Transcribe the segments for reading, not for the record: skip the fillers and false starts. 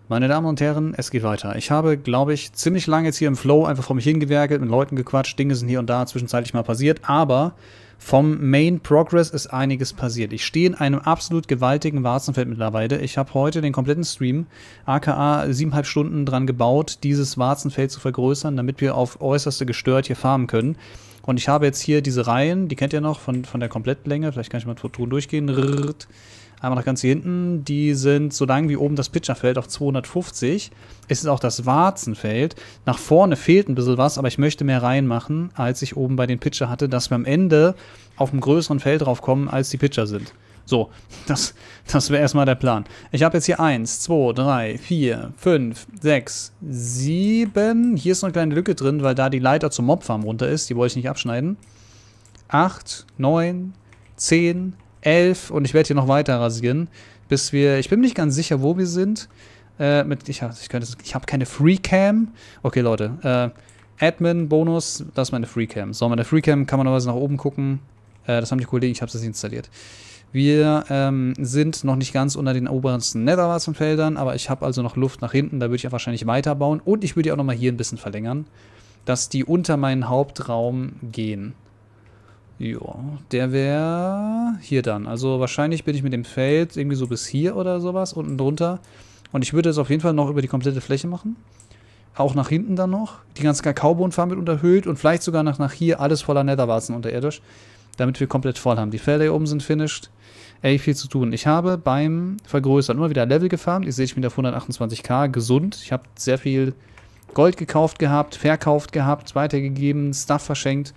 Meine Damen und Herren, es geht weiter. Ich habe, glaube ich, ziemlich lange jetzt hier im Flow einfach vor mich hingewerkelt, mit Leuten gequatscht, Dinge sind hier und da zwischenzeitlich mal passiert, aber vom Main Progress ist einiges passiert. Ich stehe in einem absolut gewaltigen Warzenfeld mittlerweile. Ich habe heute den kompletten Stream, aka 7,5 Stunden dran gebaut, dieses Warzenfeld zu vergrößern, damit wir auf äußerste gestört hier farmen können. Und ich habe jetzt hier diese Reihen, die kennt ihr noch von der Komplettlänge, vielleicht kann ich mal durchgehen. Einmal nach ganz hier hinten, die sind so lang wie oben das Pitcherfeld auf 250. Es ist auch das Warzenfeld. Nach vorne fehlt ein bisschen was, aber ich möchte mehr reinmachen, als ich oben bei den Pitcher hatte, dass wir am Ende auf einem größeren Feld drauf kommen, als die Pitcher sind. So, das wäre erstmal der Plan. Ich habe jetzt hier 1, 2, 3, 4, 5, 6, 7. Hier ist noch eine kleine Lücke drin, weil da die Leiter zum Mobfarm runter ist. Die wollte ich nicht abschneiden. 8, 9, 10, 11 und ich werde hier noch weiter rasieren, bis wir, ich bin mir nicht ganz sicher, wo wir sind. Ich habe keine Freecam. Okay, Leute, Admin-Bonus, das ist meine Freecam. So, meine Freecam kann man aber nach oben gucken. Das haben die Kollegen, ich habe das nicht installiert. Wir sind noch nicht ganz unter den obersten Netherwarzenfeldern, aber ich habe also noch Luft nach hinten, da würde ich ja wahrscheinlich weiterbauen. Und ich würde die auch nochmal hier ein bisschen verlängern, dass die unter meinen Hauptraum gehen. Ja, der wäre hier dann. Also wahrscheinlich bin ich mit dem Feld irgendwie so bis hier oder sowas, unten drunter. Und ich würde es auf jeden Fall noch über die komplette Fläche machen. Auch nach hinten dann noch. Die ganze Kakaobohnenfarm mit unterhöhlt und vielleicht sogar nach hier alles voller Netherwarzen unterirdisch. Damit wir komplett voll haben. Die Felder hier oben sind finished. Ey, viel zu tun. Ich habe beim Vergrößern immer wieder Level gefarmt. Ihr seht, ich bin auf 128k gesund. Ich habe sehr viel Gold gekauft gehabt, verkauft gehabt, weitergegeben, Stuff verschenkt.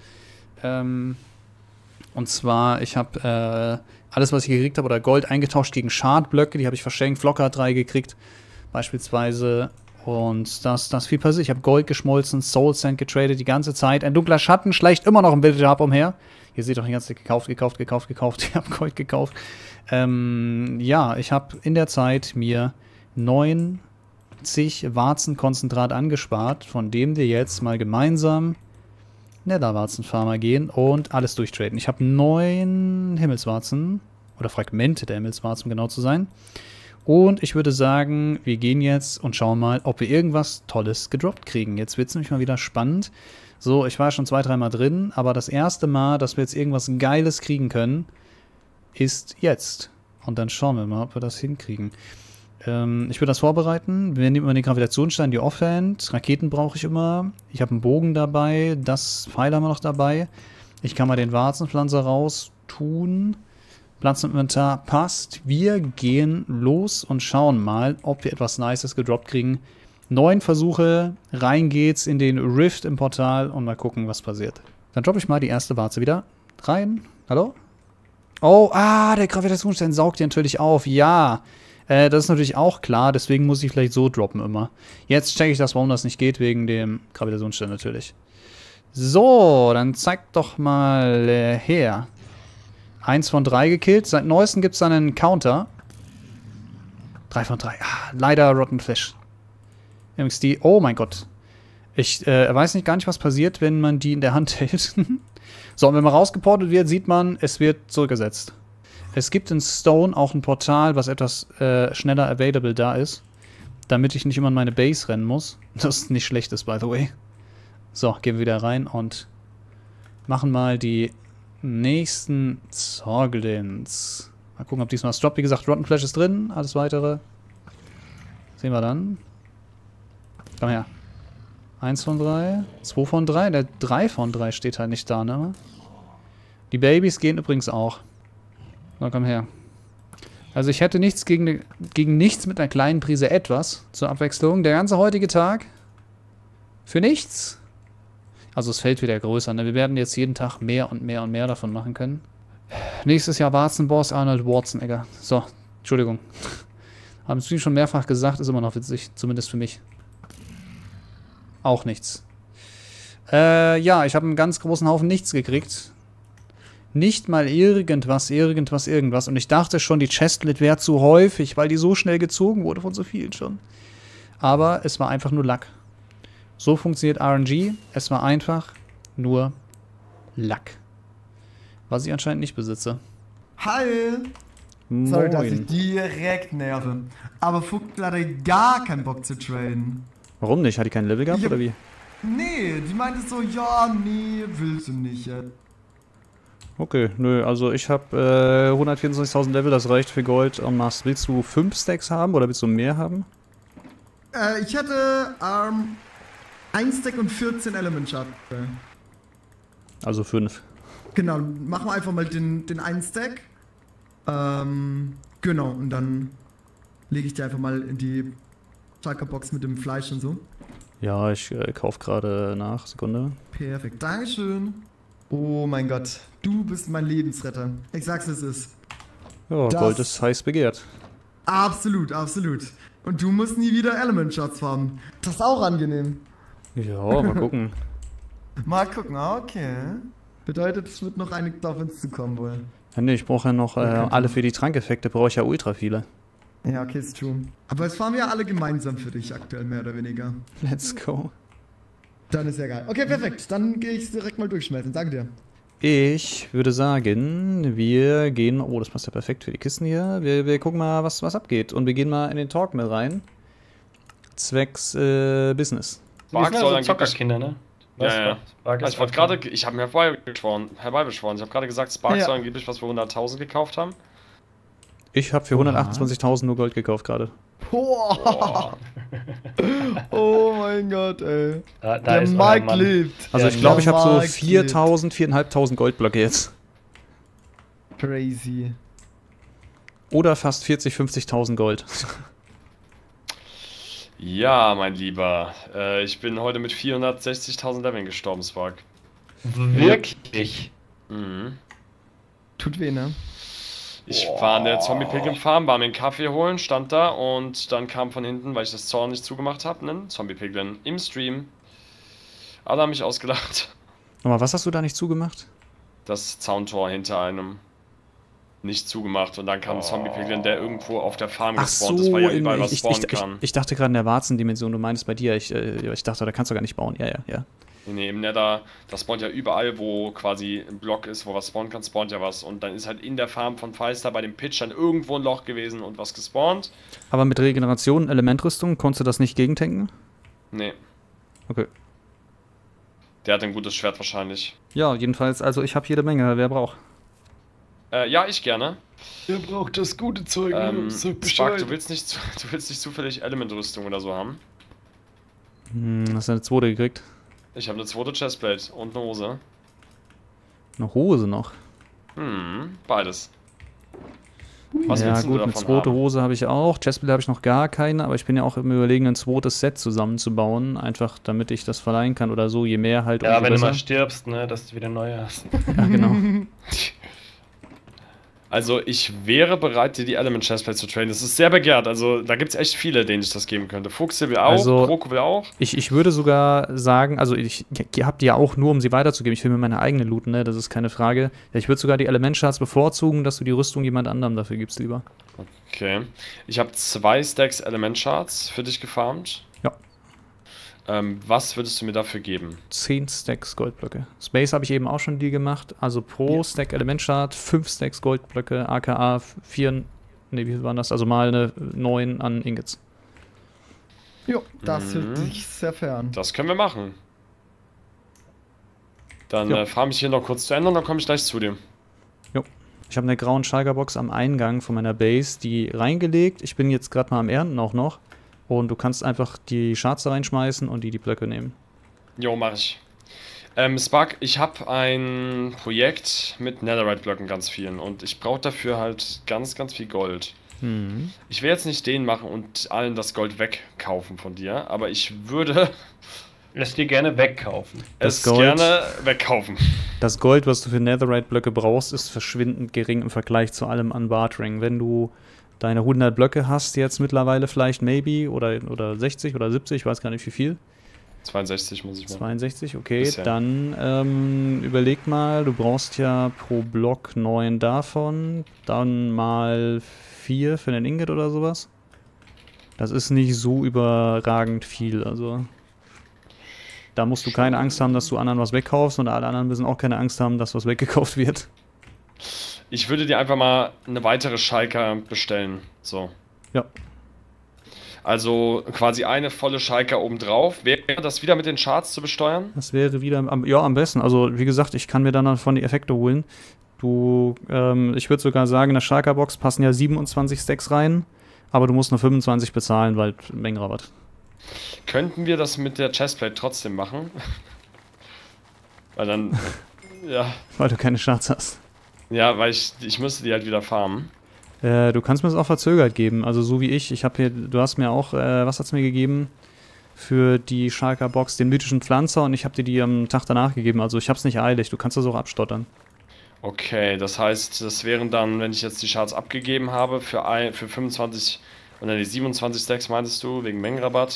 Und zwar, ich habe alles, was ich gekriegt habe, oder Gold eingetauscht gegen Schadblöcke. Die habe ich verschenkt. Flocker 3 gekriegt, beispielsweise. Und das viel passiert. Ich habe Gold geschmolzen, Soul Sand getradet die ganze Zeit. Ein dunkler Schatten schleicht immer noch im Villager Hub umher. Ihr seht doch die ganze Zeit gekauft. Ich habe Gold gekauft. Ja, ich habe in der Zeit mir 90 Warzenkonzentrat angespart, von dem wir jetzt mal gemeinsam Netherwarzenfarmer gehen und alles durchtraden. Ich habe 9 Himmelswarzen, oder Fragmente der Himmelswarzen, um genau zu sein. Und ich würde sagen, wir gehen jetzt und schauen mal, ob wir irgendwas Tolles gedroppt kriegen. Jetzt wird es nämlich mal wieder spannend. So, ich war schon 2-3 Mal drin, aber das erste Mal, dass wir jetzt irgendwas Geiles kriegen können, ist jetzt. Und dann schauen wir mal, ob wir das hinkriegen. Ich würde das vorbereiten. Wir nehmen immer den Gravitationsstein, die Offhand. Raketen brauche ich immer. Ich habe einen Bogen dabei. Das Pfeil haben wir noch dabei. Ich kann mal den Warzenpflanzer raus tun. Platz im Inventar passt. Wir gehen los und schauen mal, ob wir etwas Nices gedroppt kriegen. 9 Versuche. Rein geht's in den Rift im Portal und mal gucken, was passiert. Dann droppe ich mal die erste Warze wieder rein. Hallo? Oh, der Gravitationsstein saugt die natürlich auf. Ja. Das ist natürlich auch klar, deswegen muss ich vielleicht so droppen immer. Jetzt checke ich das, warum das nicht geht, wegen dem Gravitationsstein natürlich. So, dann zeigt doch mal her. 1 von 3 gekillt. Seit neuestem gibt es dann einen Counter. 3 von 3. Leider Rotten Fish. MXD. Oh mein Gott. Ich weiß nicht gar nicht, was passiert, wenn man die in der Hand hält. So, und wenn man rausgeportet wird, sieht man, es wird zurückgesetzt. Es gibt in Stone auch ein Portal, was etwas schneller available da ist, damit ich nicht immer in meine Base rennen muss. Das nicht schlecht ist, by the way. So, gehen wir wieder rein und machen mal die nächsten Zorglins. Mal gucken, ob diesmal es droppt. Wie gesagt, Rotten Flash ist drin, alles weitere sehen wir dann. Komm her. 1 von 3, 2 von 3, der 3 von 3 steht halt nicht da, ne? Die Babys gehen übrigens auch. So, komm her. Also ich hätte nichts gegen nichts mit einer kleinen Prise etwas zur Abwechslung. Der ganze heutige Tag für nichts. Also es fällt wieder größer. Ne? Wir werden jetzt jeden Tag mehr und mehr und mehr davon machen können. Nächstes Jahr Warzenboss Arnold Schwarzenegger. So, Entschuldigung. Haben Sie schon mehrfach gesagt, ist immer noch witzig. Zumindest für mich. Auch nichts. Ja, ich habe einen ganz großen Haufen nichts gekriegt. Nicht mal irgendwas. Und ich dachte schon, die Chestplate wäre zu häufig, weil die so schnell gezogen wurde von so vielen schon. Aber es war einfach nur Luck. So funktioniert RNG. Es war einfach nur Luck. Was ich anscheinend nicht besitze. Hi! Sorry, dass Moin. ich direkt nerve. Aber Fuchtel hatte gar keinen Bock zu traden. Warum nicht? Hat die kein Level gehabt Ich hab- oder wie? Nee, die meinte so, ja, nee, willst du nicht. Okay, nö, also ich habe 124.000 Level, das reicht für Gold en masse. Willst du 5 Stacks haben oder willst du mehr haben? Ich hatte 1 Stack und 14 Element Shard. Also 5. Genau, machen wir einfach mal den einen Stack. Genau, und dann lege ich die einfach mal in die Shulker-Box mit dem Fleisch und so. Ja, ich kaufe gerade nach. Sekunde. Perfekt, Dankeschön. Oh mein Gott, du bist mein Lebensretter. Ich sag's, es ist. Ja, Das- Gold ist heiß begehrt. Absolut, absolut. Und du musst nie wieder Element Shots farmen. Das ist auch angenehm. Ja, mal gucken. Mal gucken, okay. Bedeutet, es wird noch einiges auf uns zukommen wohl. Ja, nee, ich brauche ja noch alle für die Trankeffekte, brauche ich ja ultra viele. Ja, okay, ist true. Aber es fahren wir alle gemeinsam für dich aktuell, mehr oder weniger. Let's go. Dann ist ja geil. Okay, perfekt. Dann gehe ich direkt mal durchschmelzen. Danke dir. Ich würde sagen, wir gehen... Oh, das passt ja perfekt für die Kisten hier. Wir gucken mal, was abgeht. Und wir gehen mal in den Talk mit rein. Zwecks Business. Die sind soll so angeblich- Zockerkinder, ne? Ja, ja. Spark ist Ich wollte gerade, ich habe mir herbeibeschworen. Ich habe gerade gesagt, Spark Ja. soll angeblich was für 100.000 gekauft haben. Ich habe für 128.000 nur Gold gekauft gerade. Boah. Oh mein Gott, ey. Da Der ist euer Mike Mann. lebt. Also Ja, ich glaube, ich habe so Mark 4.000, 4.500 Goldblöcke jetzt. Crazy. Oder fast 40.000, 50.000 Gold. Ja, mein Lieber. Ich bin heute mit 460.000 Leveln gestorben, Spark. Wirklich? Mhm. Tut weh, ne? Ich war in der Zombie Pilgrim Farm, war mir einen Kaffee holen, stand da und dann kam von hinten, weil ich das Zorn nicht zugemacht habe, ein Zombie Pilgrim im Stream. Alle haben mich ausgelacht. Nochmal, was hast du da nicht zugemacht? Das Zauntor hinter einem nicht zugemacht und dann kam ein Zombie Pilgrim, der irgendwo auf der Farm gespawnt ist, weil ja überall was spawnen kann. ich dachte gerade in der Warzendimension, du meinst bei dir. Ich dachte, da kannst du gar nicht bauen. Ja. Nee, im Nether, das spawnt ja überall, wo quasi ein Block ist, wo was spawnen kann, spawnt ja was. Und dann ist halt in der Farm von Feister bei dem Pitch dann irgendwo ein Loch gewesen und was gespawnt. Aber mit Regeneration, Elementrüstung, konntest du das nicht gegentanken? Nee, Okay. der hat ein gutes Schwert wahrscheinlich. Ja, jedenfalls, also ich habe jede Menge, wer braucht. Ja, ich gerne. Ihr braucht das gute Zeug. Spark, du willst nicht zufällig Elementrüstung oder so haben? Hast du eine zweite gekriegt? Ich habe eine zweite Chestplate und eine Hose. Eine Hose noch. Beides. Was Ja willst du gut, eine davon zweite haben? Hose habe ich auch. Chestplate habe ich noch gar keine, aber ich bin ja auch im Überlegen, ein zweites Set zusammenzubauen. Einfach damit ich das verleihen kann oder so. Je mehr halt, Ja, umso wenn du besser. mal stirbst, ne, dass du wieder neue hast. Ja, genau. Also ich wäre bereit, dir die Element Chestplate zu traden. Das ist sehr begehrt. Also da gibt es echt viele, denen ich das geben könnte. Fuchse will auch, Also- Kroko will auch. Ich würde sogar sagen, also ich habe die ja auch nur, um sie weiterzugeben. Ich will mir meine eigene looten, ne? Das ist keine Frage. Ja, ich würde sogar die Elementshards bevorzugen, dass du die Rüstung jemand anderem dafür gibst lieber. Okay. Ich habe 2 Stacks Element Shards für dich gefarmt. Ja. Was würdest du mir dafür geben? 10 Stacks Goldblöcke. Space habe ich eben auch schon die gemacht. Also pro Stack Elementshard 5 Stacks Goldblöcke, aka 4, ne, wie viel waren das? Also mal eine 9 an Ingots. Jo, das hört sich sehr fair an. Das können wir machen. Dann Ja. farm ich hier noch kurz zu Ende und dann komme ich gleich zu dir. Ich habe eine grauen Schalgerbox am Eingang von meiner Base, die reingelegt. Ich bin jetzt gerade mal am Ernten auch noch. Und du kannst einfach die Shards da reinschmeißen und die Blöcke nehmen. Jo, mach ich. Spark, ich habe ein Projekt mit Netherite-Blöcken ganz vielen und ich brauche dafür halt ganz, ganz viel Gold. Ich will jetzt nicht den machen und allen das Gold wegkaufen von dir, aber ich würde Lass dir gerne wegkaufen. Das es Gold- gerne wegkaufen. Das Gold, was du für Netherite-Blöcke brauchst, ist verschwindend gering im Vergleich zu allem an Bartering. Wenn du deine 100 Blöcke hast, jetzt mittlerweile vielleicht maybe, oder 60 oder 70, ich weiß gar nicht wie viel. 62 muss ich machen. 62, okay, Bisher. dann überleg mal, du brauchst ja pro Block 9 davon, dann mal 4 für den Ingot oder sowas. Das ist nicht so überragend viel, also da musst du keine Angst haben, dass du anderen was wegkaufst und alle anderen müssen auch keine Angst haben, dass was weggekauft wird. Ich würde dir einfach mal eine weitere Schalker bestellen. So. Ja. Also quasi eine volle Schalker obendrauf. Wäre das wieder mit den Charts zu besteuern? Das wäre wieder am besten. Also, wie gesagt, ich kann mir dann davon die Effekte holen. Ich würde sogar sagen, in der Schalker-Box passen ja 27 Stacks rein, aber du musst nur 25 bezahlen, weil Mengenrabatt. Könnten wir das mit der Chestplate trotzdem machen? Weil dann, ja. Weil du keine Charts hast. Ja, weil ich müsste die halt wieder farmen. Du kannst mir das auch verzögert geben. Also so wie ich habe hier, du hast mir auch, was hat's mir gegeben? Für die Schalker-Box den mythischen Pflanzer und ich habe dir die am Tag danach gegeben. Also ich hab's nicht eilig, du kannst das auch abstottern. Okay, das heißt, das wären dann, wenn ich jetzt die Charts abgegeben habe, für 25, oder die 27 Stacks meintest du, wegen Mengenrabatt,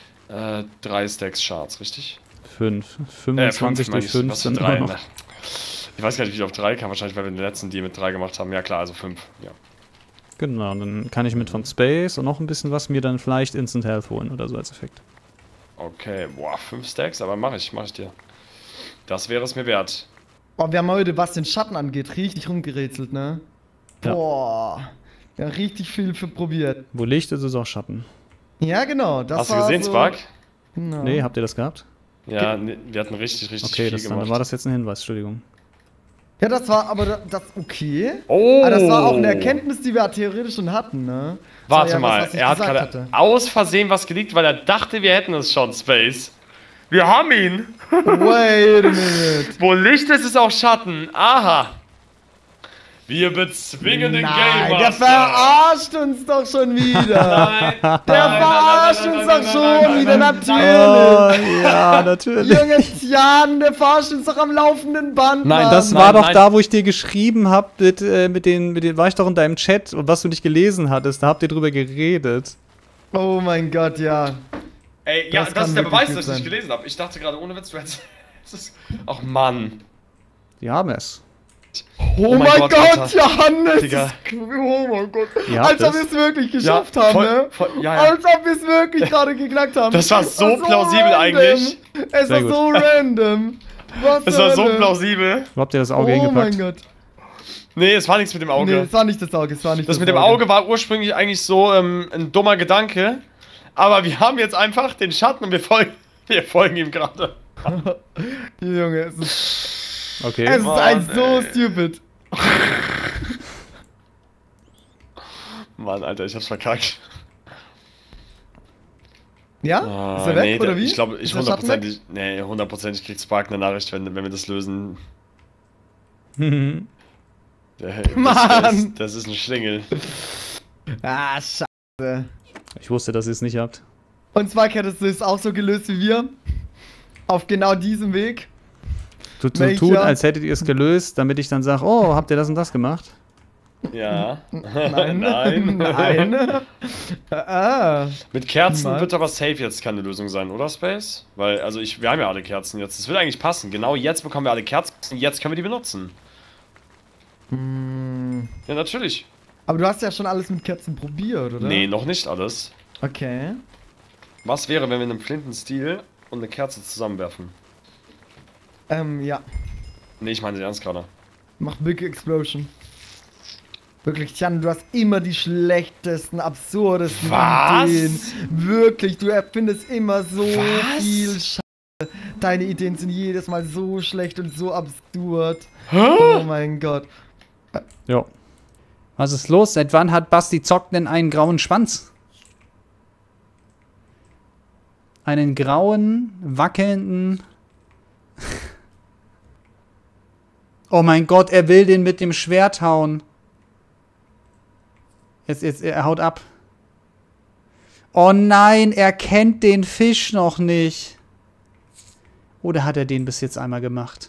3 Stacks Charts, richtig? 5. 25 durch 5 sind immer noch. Ich weiß gar nicht, wie ich auf 3 kam, wahrscheinlich, weil wir den letzten Deal mit 3 gemacht haben. Ja klar, also 5, ja. Genau, dann kann ich mit von Space und noch ein bisschen was mir dann vielleicht Instant Health holen oder so als Effekt. Okay, boah, 5 Stacks, aber mach ich dir. Das wäre es mir wert. Oh, wir haben heute, was den Schatten angeht, richtig rumgerätselt, ne? Ja. Boah. Wir haben richtig viel für probiert. Wo Licht ist, ist auch Schatten. Ja, genau. Das Hast du war gesehen, so, Spark? Genau. Nee, habt ihr das gehabt? Ja, nee, wir hatten richtig Okay, viel dann gemacht. war das jetzt ein Hinweis, Entschuldigung. Ja, das war aber das okay. Oh! Aber das war auch eine Erkenntnis, die wir theoretisch schon hatten, ne? Das war Warte ja mal, was ich er hat gesagt gerade aus Versehen was geleakt, weil er dachte, wir hätten es schon, Space. Wir haben ihn! Wait a minute. Wo Licht ist, ist auch Schatten. Aha! Wir bezwingen den Game Der Master. verarscht uns doch schon wieder. Nein, Der verarscht uns doch schon wieder, natürlich. Oh, ja, natürlich. Junge Tian, der verarscht uns doch am laufenden Band. Nein, Mann. Das war doch nein. da, wo ich dir geschrieben habe, mit den, war ich doch in deinem Chat und was du nicht gelesen hattest, da habt ihr drüber geredet. Oh mein Gott, ja. Ey, ja, Das das kann ist der wirklich Beweis, gut dass ich sein. gelesen habe. Ich dachte gerade, ohne Witz, du hättest... Ach Mann. Die haben es. Oh mein Gott, Alter. Johannes! Digga. Oh mein Gott. Ihr habt Als ob es. wir es wirklich geschafft haben, voll, ne? ja. Als ob wir es wirklich gerade geknackt haben. Das war so war plausibel random. eigentlich. Es Sehr war gut. so random. Was Das zur war so Hölle? plausibel. Wo habt ihr das Auge Oh hingepackt? mein Gott. Nee, es war nichts mit dem Auge. Nee, es war nicht das Auge, es war nicht Das mit dem Auge war ursprünglich eigentlich so ein dummer Gedanke. Aber wir haben jetzt einfach den Schatten und wir folgen ihm gerade. Junge, es ist Okay. ein Mann, so ey. stupid. Mann, Alter, ich hab's verkackt. Ja? Ist er weg, nee, oder wie? Ich glaube, Ist der Schatten weg? hundertprozentig kriegt Spark eine Nachricht, wenn wir das lösen. Mann! Das ist ein Schlingel. Ah, scheiße. Ich wusste, dass ihr es nicht habt. Und zwar hättest du es auch so gelöst wie wir. Auf genau diesem Weg. So Welcher? tun, als hättet ihr es gelöst, damit ich dann sage, oh, habt ihr das und das gemacht? Ja. Nein. Nein. Nein. Ah. Mit Kerzen Niemals. wird aber safe jetzt keine Lösung sein, oder Space? Weil, also wir haben ja alle Kerzen jetzt. Das wird eigentlich passen. Genau jetzt bekommen wir alle Kerzen, jetzt können wir die benutzen. Hm. Ja, natürlich. Aber du hast ja schon alles mit Kerzen probiert, oder? Nee, noch nicht alles. Okay. Was wäre, wenn wir einen Flintenstiel und eine Kerze zusammenwerfen? Ja. Nee, ich meine sie ernst gerade. Mach Big Explosion. Wirklich, Jan, du hast immer die schlechtesten, absurdesten Was? Ideen. Wirklich, du erfindest immer so Was? viel Scheiße. Deine Ideen sind jedes Mal so schlecht und so absurd. Oh mein Gott. Jo. Was ist los? Seit wann hat Basti Zock denn einen grauen Schwanz? Einen grauen, wackelnden... Oh mein Gott, er will den mit dem Schwert hauen. Jetzt, er haut ab. Oh nein, er kennt den Fisch noch nicht. Oder hat er den bis jetzt einmal gemacht?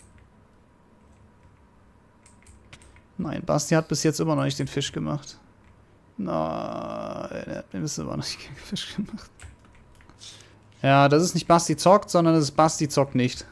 Nein, Basti hat bis jetzt immer noch nicht den Fisch gemacht. Nein, er hat bis immer noch nicht den Fisch gemacht. Ja, das ist nicht Basti zockt, sondern das ist Basti zockt nicht.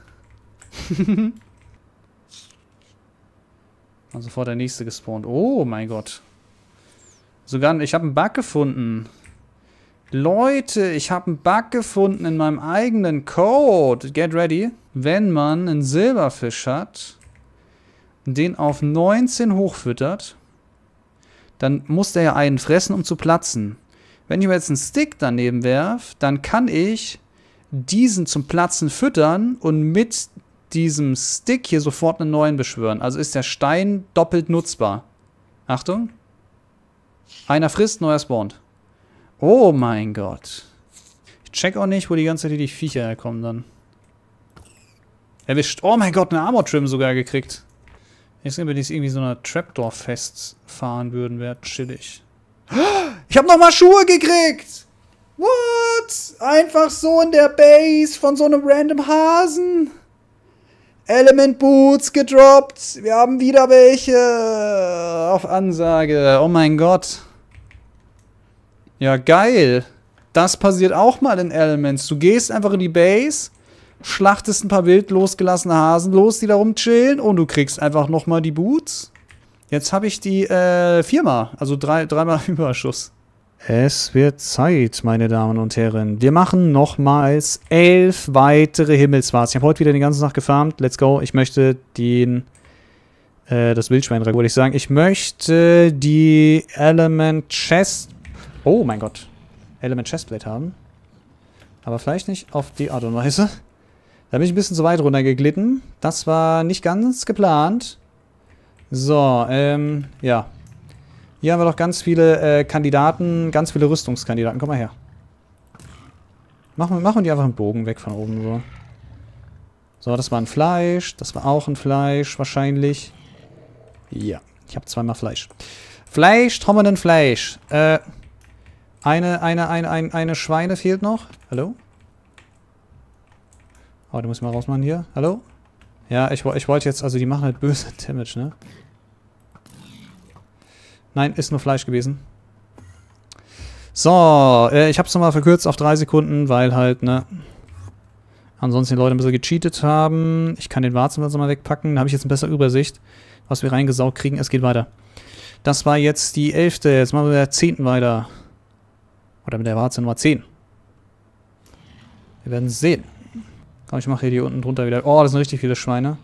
Also sofort der nächste gespawnt. Oh mein Gott. Sogar, ich habe einen Bug gefunden. Leute, ich habe einen Bug gefunden in meinem eigenen Code. Get ready. Wenn man einen Silberfisch hat den auf 19 hochfüttert, dann muss der ja einen fressen, um zu platzen. Wenn ich mir jetzt einen Stick daneben werfe, dann kann ich diesen zum Platzen füttern und mit diesem Stick hier sofort einen neuen beschwören. Also ist der Stein doppelt nutzbar. Achtung. Einer frisst, neuer spawnt. Oh mein Gott. Ich check auch nicht, wo die ganze Zeit die Viecher herkommen dann. Erwischt. Oh mein Gott, eine Armor-Trim sogar gekriegt. Jetzt wenn wir dies irgendwie so einer Trapdoor festfahren würden, wäre chillig. Ich habe nochmal Schuhe gekriegt! What? Einfach so in der Base von so einem random Hasen. Element Boots gedroppt. Wir haben wieder welche auf Ansage. Oh mein Gott. Ja, geil. Das passiert auch mal in Elements. Du gehst einfach in die Base, schlachtest ein paar wild losgelassene Hasen los, die da rumchillen, und du kriegst einfach nochmal die Boots. Jetzt habe ich die viermal, also dreimal Überschuss. Es wird Zeit, meine Damen und Herren. Wir machen nochmals 11 weitere Himmelswarzen. Ich habe heute wieder den ganzen Tag gefarmt. Let's go. Ich möchte das Wildschwein, wollte ich sagen. Ich möchte die Element Chest... Oh mein Gott. Element Chestplate haben. Aber vielleicht nicht auf die Art und Weise. Da bin ich ein bisschen zu weit runtergeglitten. Das war nicht ganz geplant. So, ja. Hier haben wir doch ganz viele Kandidaten, ganz viele Rüstungskandidaten. Komm mal her. Machen die einfach einen Bogen weg von oben so. So, das war ein Fleisch. Das war auch ein Fleisch, wahrscheinlich. Ja, ich habe zweimal Fleisch. Fleisch, Trommelen, Fleisch. Eine Schweine fehlt noch. Hallo? Oh, die muss ich mal rausmachen hier. Hallo? Ja, ich wollte jetzt, also die machen halt böse Damage, ne? Nein, ist nur Fleisch gewesen. So, ich hab's nochmal verkürzt auf 3 Sekunden, weil halt, ne, ansonsten die Leute ein bisschen gecheatet haben. Ich kann den Warzenwasser mal wegpacken, da habe ich jetzt eine bessere Übersicht, was wir reingesaugt kriegen. Es geht weiter. Das war jetzt die 11. Jetzt machen wir mit der 10. weiter. Oder mit der Warze Nummer 10. Wir werden sehen. Komm, ich mache hier unten drunter wieder. Oh, das sind richtig viele Schweine.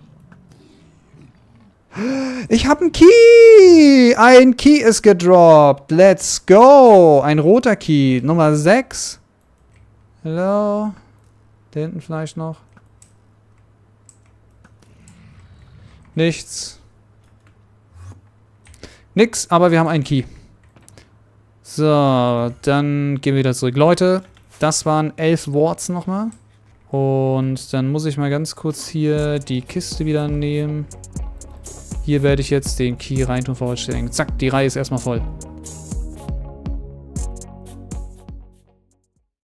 Ich habe einen Key! Ein Key ist gedroppt. Let's go! Ein roter Key. Nummer 6. Hallo? Da hinten vielleicht noch. Nichts. Nix, aber wir haben einen Key. So, dann gehen wir wieder zurück. Leute, das waren 11 Warts nochmal. Und dann muss ich mal ganz kurz hier die Kiste wieder nehmen. Hier werde ich jetzt den Key reintun, vorstellen. Zack, die Reihe ist erstmal voll.